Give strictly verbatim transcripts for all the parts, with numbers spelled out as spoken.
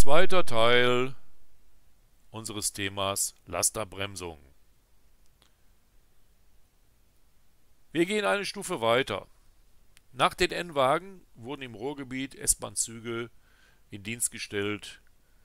Zweiter Teil unseres Themas Lasterbremsung. Wir gehen eine Stufe weiter. Nach den N-Wagen wurden im Ruhrgebiet S-Bahn-Züge in Dienst gestellt,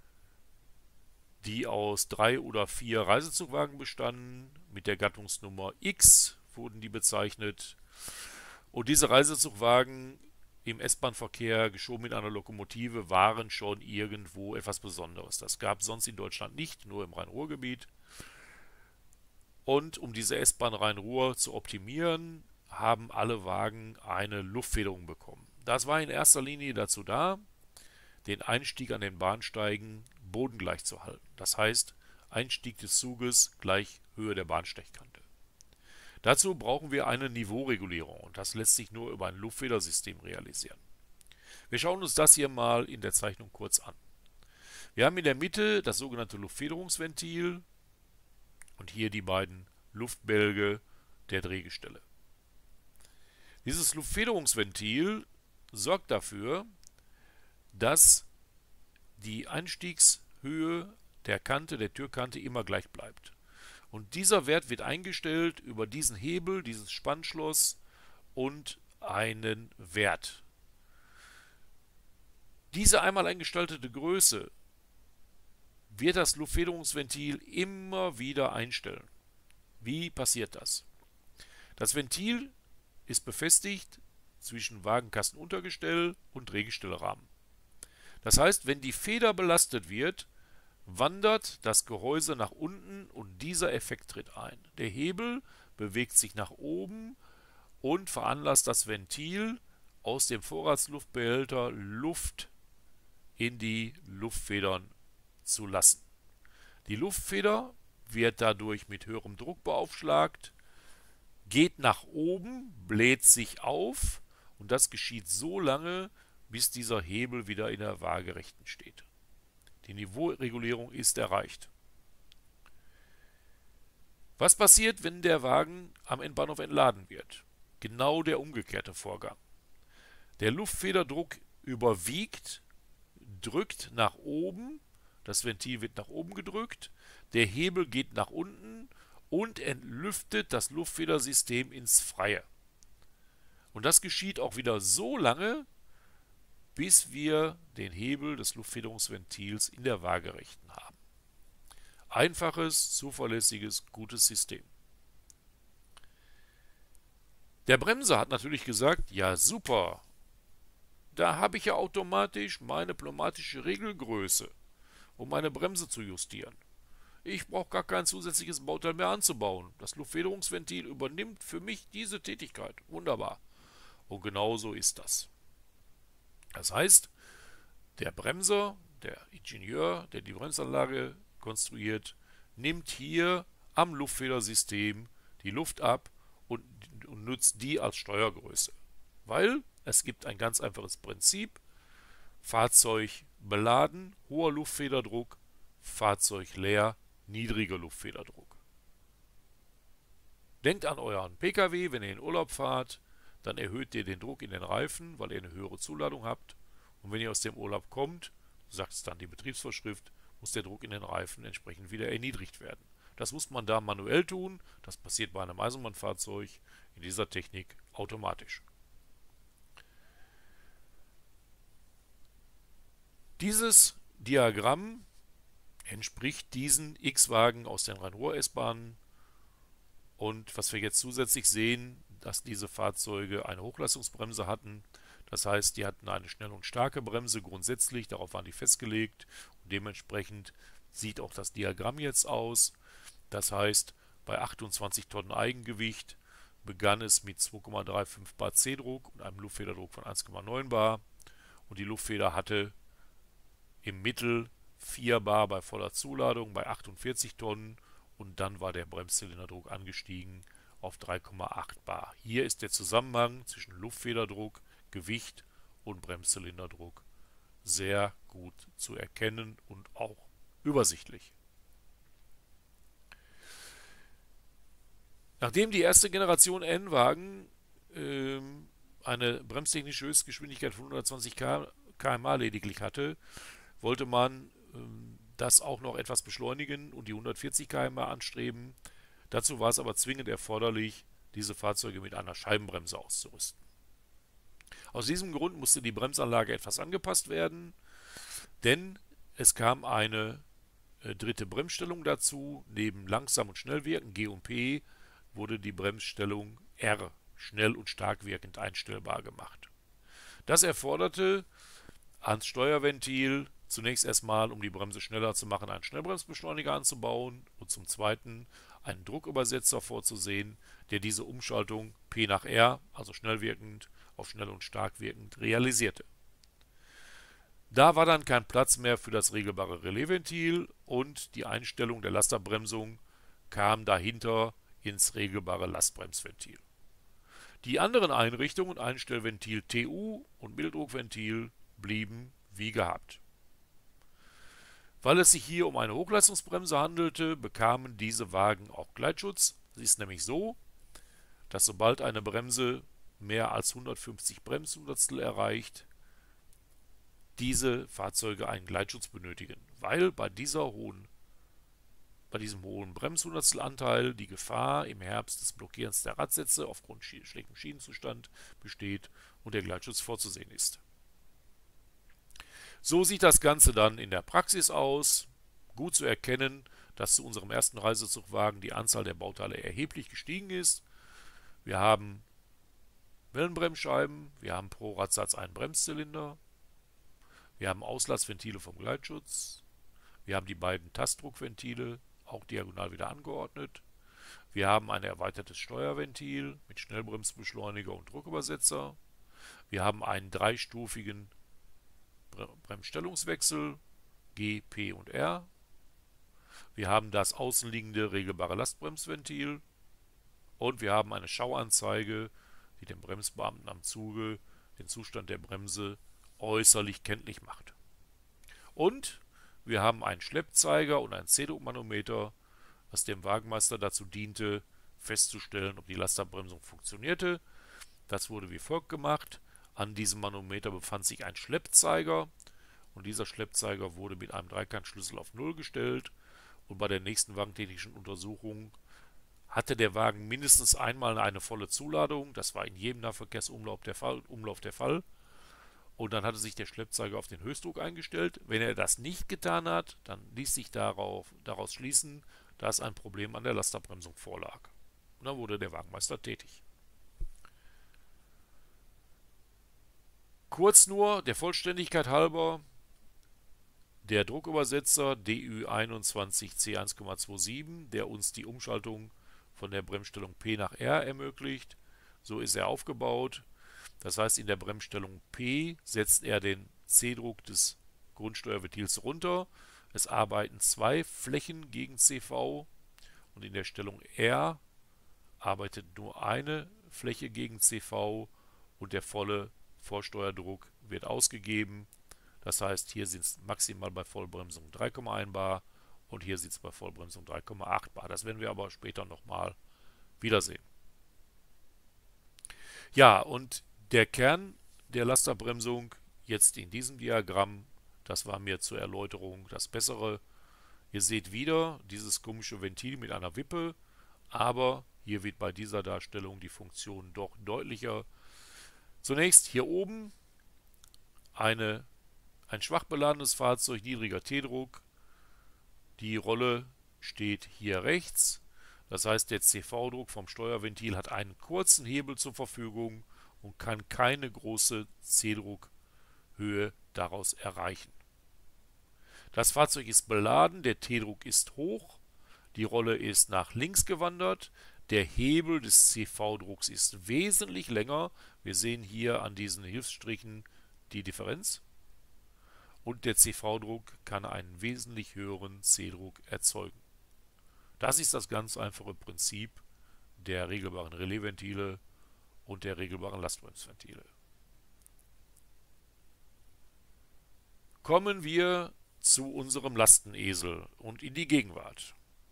die aus drei oder vier Reisezugwagen bestanden. Mit der Gattungsnummer X wurden die bezeichnet. Und diese Reisezugwagen im S-Bahn-Verkehr, geschoben mit einer Lokomotive, waren schon irgendwo etwas Besonderes. Das gab es sonst in Deutschland nicht, nur im Rhein-Ruhr-Gebiet. Und um diese S-Bahn Rhein-Ruhr zu optimieren, haben alle Wagen eine Luftfederung bekommen. Das war in erster Linie dazu da, den Einstieg an den Bahnsteigen bodengleich zu halten. Das heißt, Einstieg des Zuges gleich Höhe der Bahnsteigkante. Dazu brauchen wir eine Niveauregulierung und das lässt sich nur über ein Luftfedersystem realisieren. Wir schauen uns das hier mal in der Zeichnung kurz an. Wir haben in der Mitte das sogenannte Luftfederungsventil und hier die beiden Luftbälge der Drehgestelle. Dieses Luftfederungsventil sorgt dafür, dass die Einstiegshöhe der Kante, der Türkante immer gleich bleibt. Und dieser Wert wird eingestellt über diesen Hebel, dieses Spannschloss und einen Wert. Diese einmal eingestaltete Größe wird das Luftfederungsventil immer wieder einstellen. Wie passiert das? Das Ventil ist befestigt zwischen Wagenkastenuntergestell und Drehgestellrahmen. Das heißt, wenn die Feder belastet wird, wandert das Gehäuse nach unten und dieser Effekt tritt ein. Der Hebel bewegt sich nach oben und veranlasst das Ventil, aus dem Vorratsluftbehälter Luft in die Luftfedern zu lassen. Die Luftfeder wird dadurch mit höherem Druck beaufschlagt, geht nach oben, bläht sich auf und das geschieht so lange, bis dieser Hebel wieder in der Waagerechten steht. Die Niveauregulierung ist erreicht. Was passiert, wenn der Wagen am Endbahnhof entladen wird? Genau der umgekehrte Vorgang. Der Luftfederdruck überwiegt, drückt nach oben, das Ventil wird nach oben gedrückt, der Hebel geht nach unten und entlüftet das Luftfedersystem ins Freie. Und das geschieht auch wieder so lange, bis wir den Hebel des Luftfederungsventils in der Waagerechten haben. Einfaches, zuverlässiges, gutes System. Der Bremser hat natürlich gesagt, ja super, da habe ich ja automatisch meine pneumatische Regelgröße, um meine Bremse zu justieren. Ich brauche gar kein zusätzliches Bauteil mehr anzubauen. Das Luftfederungsventil übernimmt für mich diese Tätigkeit. Wunderbar. Und genauso ist das. Das heißt, der Bremser, der Ingenieur, der die Bremsanlage konstruiert, nimmt hier am Luftfedersystem die Luft ab und, und nutzt die als Steuergröße. Weil es gibt ein ganz einfaches Prinzip: Fahrzeug beladen, hoher Luftfederdruck, Fahrzeug leer, niedriger Luftfederdruck. Denkt an euren Pkw, wenn ihr in Urlaub fahrt, dann erhöht ihr den Druck in den Reifen, weil ihr eine höhere Zuladung habt. Und wenn ihr aus dem Urlaub kommt, sagt es dann die Betriebsvorschrift, muss der Druck in den Reifen entsprechend wieder erniedrigt werden. Das muss man da manuell tun. Das passiert bei einem Eisenbahnfahrzeug in dieser Technik automatisch. Dieses Diagramm entspricht diesen X-Wagen aus den Rhein-Ruhr-S-Bahnen. Und was wir jetzt zusätzlich sehen, dass diese Fahrzeuge eine Hochleistungsbremse hatten. Das heißt, die hatten eine schnelle und starke Bremse grundsätzlich, darauf waren die festgelegt. Und dementsprechend sieht auch das Diagramm jetzt aus. Das heißt, bei achtundzwanzig Tonnen Eigengewicht begann es mit zwei Komma fünfunddreißig bar C-Druck und einem Luftfederdruck von eins Komma neun bar. Und die Luftfeder hatte im Mittel vier bar bei voller Zuladung bei achtundvierzig Tonnen. Und dann war der Bremszylinderdruck angestiegen auf drei Komma acht bar. Hier ist der Zusammenhang zwischen Luftfederdruck, Gewicht und Bremszylinderdruck sehr gut zu erkennen und auch übersichtlich. Nachdem die erste Generation N-Wagen ähm, eine bremstechnische Höchstgeschwindigkeit von hundertzwanzig Kilometer pro Stunde lediglich hatte, wollte man ähm, das auch noch etwas beschleunigen und die hundertvierzig Kilometer pro Stunde anstreben. Dazu war es aber zwingend erforderlich, diese Fahrzeuge mit einer Scheibenbremse auszurüsten. Aus diesem Grund musste die Bremsanlage etwas angepasst werden, denn es kam eine äh, dritte Bremsstellung dazu. Neben langsam und schnell wirken, G und P, wurde die Bremsstellung R, schnell und stark wirkend, einstellbar gemacht. Das erforderte ans Steuerventil zunächst erstmal, um die Bremse schneller zu machen, einen Schnellbremsbeschleuniger anzubauen und zum zweiten einen Druckübersetzer vorzusehen, der diese Umschaltung P nach R, also schnell wirkend auf schnell und stark wirkend, realisierte. Da war dann kein Platz mehr für das regelbare Relaisventil und die Einstellung der Lasterbremsung kam dahinter ins regelbare Lastbremsventil. Die anderen Einrichtungen, Einstellventil T U und Mitteldruckventil, blieben wie gehabt. Weil es sich hier um eine Hochleistungsbremse handelte, bekamen diese Wagen auch Gleitschutz. Es ist nämlich so, dass sobald eine Bremse mehr als hundertfünfzig Bremshundertstel erreicht, diese Fahrzeuge einen Gleitschutz benötigen, weil bei dieser hohen, bei diesem hohen Bremshundertstelanteil die Gefahr im Herbst des Blockierens der Radsätze aufgrund schlechtem Schienenzustand besteht und der Gleitschutz vorzusehen ist. So sieht das Ganze dann in der Praxis aus. Gut zu erkennen, dass zu unserem ersten Reisezugwagen die Anzahl der Bauteile erheblich gestiegen ist. Wir haben Wellenbremsscheiben, wir haben pro Radsatz einen Bremszylinder, wir haben Auslassventile vom Gleitschutz, wir haben die beiden Tastdruckventile, auch diagonal wieder angeordnet, wir haben ein erweitertes Steuerventil mit Schnellbremsbeschleuniger und Druckübersetzer, wir haben einen dreistufigen Bremsstellungswechsel G, P und R, wir haben das außenliegende regelbare Lastbremsventil und wir haben eine Schauanzeige, die dem Bremsbeamten am Zuge den Zustand der Bremse äußerlich kenntlich macht. Und wir haben einen Schleppzeiger und ein C-Druckmanometer, was dem Wagenmeister dazu diente, festzustellen, ob die Lasterbremsung funktionierte. Das wurde wie folgt gemacht. An diesem Manometer befand sich ein Schleppzeiger und dieser Schleppzeiger wurde mit einem Dreikantschlüssel auf null gestellt und bei der nächsten wagentechnischen Untersuchung hatte der Wagen mindestens einmal eine volle Zuladung. Das war in jedem Nahverkehrsumlauf der Fall, Umlauf der Fall. Und dann hatte sich der Schleppzeiger auf den Höchstdruck eingestellt. Wenn er das nicht getan hat, dann ließ sich darauf, daraus schließen, dass ein Problem an der Lasterbremsung vorlag. Und dann wurde der Wagenmeister tätig. Kurz nur, der Vollständigkeit halber, der Druckübersetzer D Ü einundzwanzig C eins Komma siebenundzwanzig, der uns die Umschaltung von der Bremsstellung P nach R ermöglicht. So ist er aufgebaut. Das heißt, in der Bremsstellung P setzt er den C-Druck des Grundsteuerventils runter. Es arbeiten zwei Flächen gegen C V und in der Stellung R arbeitet nur eine Fläche gegen C V und der volle Vorsteuerdruck wird ausgegeben. Das heißt, hier sind es maximal bei Vollbremsung drei Komma eins bar und hier sieht es bei Vollbremsung drei Komma acht bar. Das werden wir aber später nochmal wiedersehen. Ja, und der Kern der Lasterbremsung jetzt in diesem Diagramm, das war mir zur Erläuterung das Bessere. Ihr seht wieder dieses komische Ventil mit einer Wippe, aber hier wird bei dieser Darstellung die Funktion doch deutlicher. Zunächst hier oben eine, ein schwach beladenes Fahrzeug, niedriger T-Druck. Die Rolle steht hier rechts. Das heißt, der C V-Druck vom Steuerventil hat einen kurzen Hebel zur Verfügung und kann keine große C-Druckhöhe daraus erreichen. Das Fahrzeug ist beladen, der T-Druck ist hoch, die Rolle ist nach links gewandert, der Hebel des C V-Drucks ist wesentlich länger. Wir sehen hier an diesen Hilfsstrichen die Differenz. Und der C V-Druck kann einen wesentlich höheren C-Druck erzeugen. Das ist das ganz einfache Prinzip der regelbaren Relaisventile und der regelbaren Lastbremsventile. Kommen wir zu unserem Lastenesel und in die Gegenwart.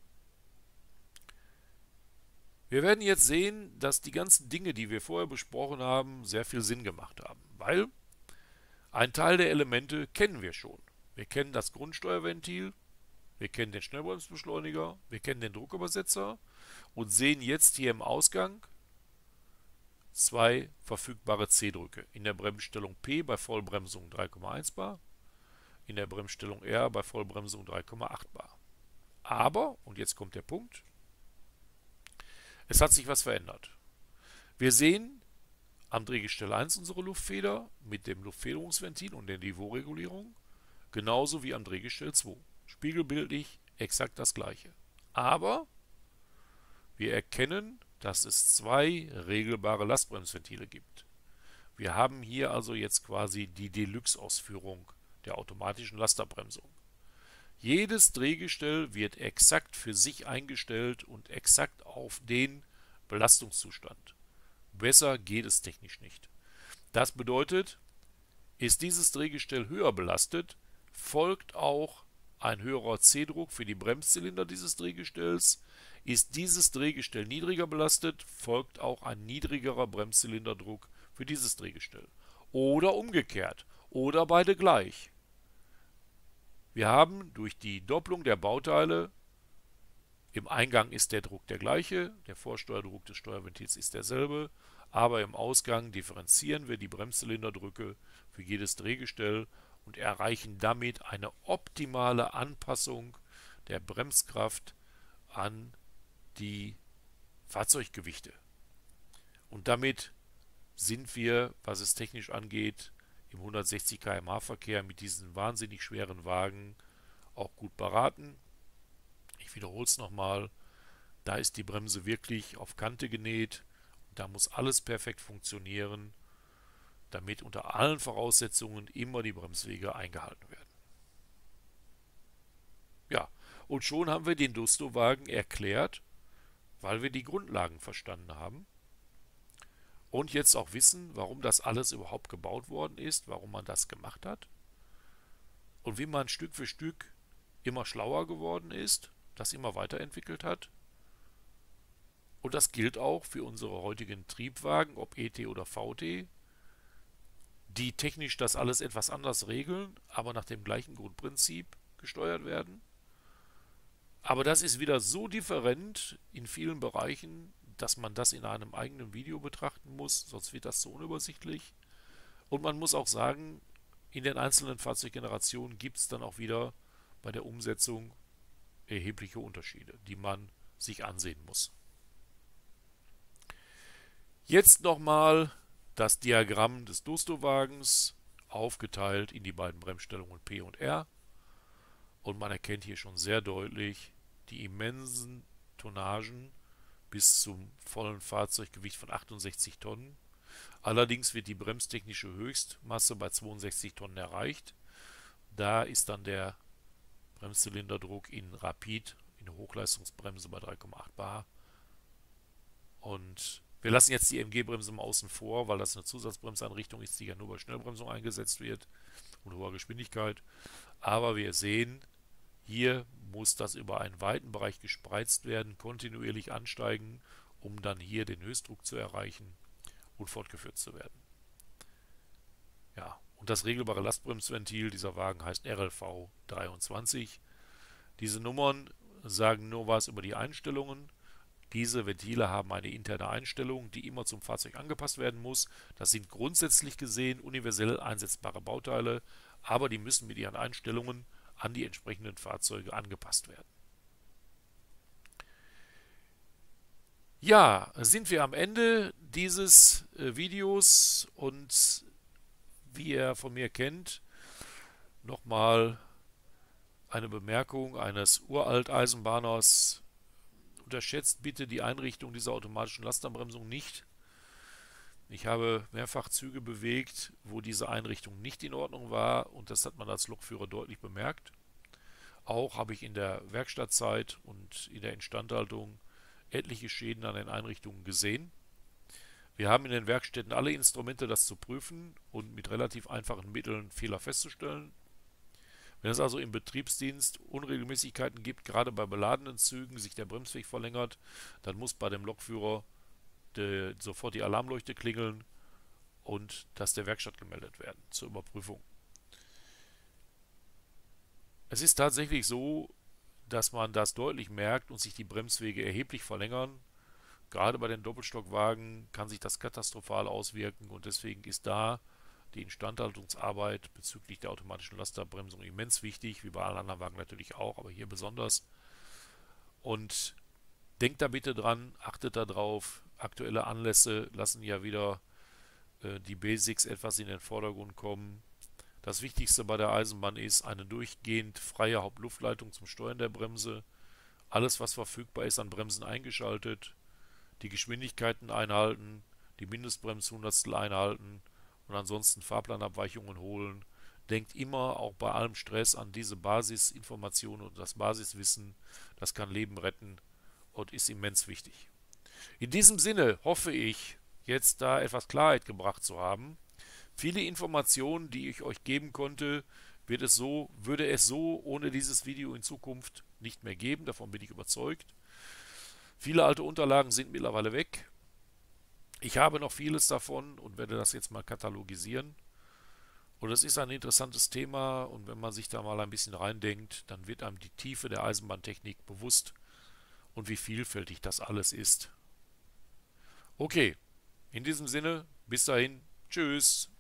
Wir werden jetzt sehen, dass die ganzen Dinge, die wir vorher besprochen haben, sehr viel Sinn gemacht haben, weil ein Teil der Elemente kennen wir schon. Wir kennen das Grundsteuerventil, wir kennen den Schnellbremsbeschleuniger, wir kennen den Druckübersetzer und sehen jetzt hier im Ausgang zwei verfügbare C-Drücke. In der Bremsstellung P bei Vollbremsung drei Komma eins bar, in der Bremsstellung R bei Vollbremsung drei Komma acht bar. Aber, und jetzt kommt der Punkt, es hat sich was verändert. Wir sehen am Drehgestell eins unsere Luftfeder mit dem Luftfederungsventil und der Niveauregulierung, genauso wie am Drehgestell zwei. Spiegelbildlich exakt das gleiche. Aber wir erkennen, dass es zwei regelbare Lastbremsventile gibt. Wir haben hier also jetzt quasi die Deluxe-Ausführung der automatischen Lasterbremsung. Jedes Drehgestell wird exakt für sich eingestellt und exakt auf den Belastungszustand. Besser geht es technisch nicht. Das bedeutet, ist dieses Drehgestell höher belastet, folgt auch ein höherer C-Druck für die Bremszylinder dieses Drehgestells. Ist dieses Drehgestell niedriger belastet, folgt auch ein niedrigerer Bremszylinderdruck für dieses Drehgestell. Oder umgekehrt. Oder beide gleich. Wir haben durch die Doppelung der Bauteile, im Eingang ist der Druck der gleiche, der Vorsteuerdruck des Steuerventils ist derselbe, aber im Ausgang differenzieren wir die Bremszylinderdrücke für jedes Drehgestell und erreichen damit eine optimale Anpassung der Bremskraft an die Fahrzeuggewichte. Und damit sind wir, was es technisch angeht, im hundertsechzig Kilometer pro Stunde Verkehr mit diesen wahnsinnig schweren Wagen auch gut beraten. Ich wiederhole es nochmal, da ist die Bremse wirklich auf Kante genäht. Da muss alles perfekt funktionieren, damit unter allen Voraussetzungen immer die Bremswege eingehalten werden. Ja, und schon haben wir den Dusto-Wagen erklärt, weil wir die Grundlagen verstanden haben und jetzt auch wissen, warum das alles überhaupt gebaut worden ist, warum man das gemacht hat und wie man Stück für Stück immer schlauer geworden ist, das immer weiterentwickelt hat. Und das gilt auch für unsere heutigen Triebwagen, ob E T oder V T, die technisch das alles etwas anders regeln, aber nach dem gleichen Grundprinzip gesteuert werden. Aber das ist wieder so different in vielen Bereichen, dass man das in einem eigenen Video betrachten muss, sonst wird das so unübersichtlich. Und man muss auch sagen, in den einzelnen Fahrzeuggenerationen gibt es dann auch wieder bei der Umsetzung erhebliche Unterschiede, die man sich ansehen muss. Jetzt nochmal das Diagramm des Dusto-Wagens, aufgeteilt in die beiden Bremsstellungen P und R. Und man erkennt hier schon sehr deutlich die immensen Tonnagen bis zum vollen Fahrzeuggewicht von achtundsechzig Tonnen. Allerdings wird die bremstechnische Höchstmasse bei zweiundsechzig Tonnen erreicht. Da ist dann der Bremszylinderdruck in Rapid, in Hochleistungsbremse bei drei Komma acht bar. Und wir lassen jetzt die M G-Bremse mal außen vor, weil das eine Zusatzbremseinrichtung ist, die ja nur bei Schnellbremsung eingesetzt wird und hoher Geschwindigkeit. Aber wir sehen, hier muss das über einen weiten Bereich gespreizt werden, kontinuierlich ansteigen, um dann hier den Höchstdruck zu erreichen und fortgeführt zu werden. Ja, und das regelbare Lastbremsventil dieser Wagen heißt R L V dreiundzwanzig. Diese Nummern sagen nur was über die Einstellungen. Diese Ventile haben eine interne Einstellung, die immer zum Fahrzeug angepasst werden muss. Das sind grundsätzlich gesehen universell einsetzbare Bauteile, aber die müssen mit ihren Einstellungen an die entsprechenden Fahrzeuge angepasst werden. Ja, sind wir am Ende dieses äh, Videos und wie ihr von mir kennt, nochmal eine Bemerkung eines Uralteisenbahners: Unterschätzt bitte die Einrichtung dieser automatischen Lasterbremsung nicht. Ich habe mehrfach Züge bewegt, wo diese Einrichtung nicht in Ordnung war, und das hat man als Lokführer deutlich bemerkt. Auch habe ich in der Werkstattzeit und in der Instandhaltung etliche Schäden an den Einrichtungen gesehen. Wir haben in den Werkstätten alle Instrumente, das zu prüfen und mit relativ einfachen Mitteln Fehler festzustellen. Wenn es also im Betriebsdienst Unregelmäßigkeiten gibt, gerade bei beladenen Zügen, sich der Bremsweg verlängert, dann muss bei dem Lokführer de, sofort die Alarmleuchte klingeln und das der Werkstatt gemeldet werden zur Überprüfung. Es ist tatsächlich so, dass man das deutlich merkt und sich die Bremswege erheblich verlängern. Gerade bei den Doppelstockwagen kann sich das katastrophal auswirken und deswegen ist da die Instandhaltungsarbeit bezüglich der automatischen Lasterbremsung immens wichtig, wie bei allen anderen Wagen natürlich auch, aber hier besonders. Und denkt da bitte dran, achtet da drauf. Aktuelle Anlässe lassen ja wieder äh, die Basics etwas in den Vordergrund kommen. Das Wichtigste bei der Eisenbahn ist eine durchgehend freie Hauptluftleitung zum Steuern der Bremse. Alles, was verfügbar ist, an Bremsen eingeschaltet. Die Geschwindigkeiten einhalten, die Mindestbremshundertstel einhalten und ansonsten Fahrplanabweichungen holen. Denkt immer, auch bei allem Stress, an diese Basisinformationen und das Basiswissen. Das kann Leben retten und ist immens wichtig. In diesem Sinne hoffe ich, jetzt da etwas Klarheit gebracht zu haben. Viele Informationen, die ich euch geben konnte, wird es so, würde es so ohne dieses Video in Zukunft nicht mehr geben. Davon bin ich überzeugt. Viele alte Unterlagen sind mittlerweile weg. Ich habe noch vieles davon und werde das jetzt mal katalogisieren. Und es ist ein interessantes Thema und wenn man sich da mal ein bisschen reindenkt, dann wird einem die Tiefe der Eisenbahntechnik bewusst und wie vielfältig das alles ist. Okay, in diesem Sinne, bis dahin, tschüss.